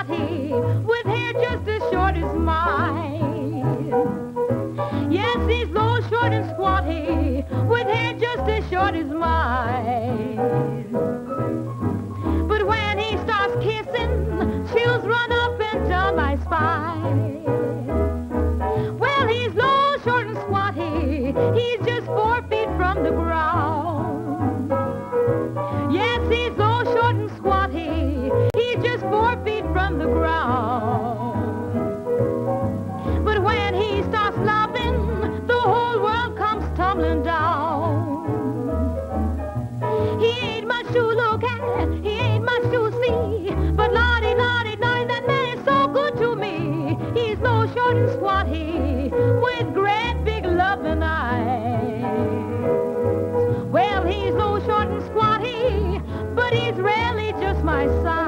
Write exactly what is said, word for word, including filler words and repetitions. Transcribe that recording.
squatty, with hair just as short as mine. Yes, he's low, short, and squatty, with hair just as short as mine. But when he starts kissing, chills run up and down my spine. Well, he's low, short, and squatty, he's just four feet from the ground. Yes, he's low, short, and squatty, he's just four feet from the ground. But when he starts loving, the whole world comes tumbling down. He ain't much to look at, he ain't much to see, but lottie, lottie, lottie, that man is so good to me. He's low, short, and squatty, with great big loving eyes. Well, he's low, short, and squatty, but he's really just my size.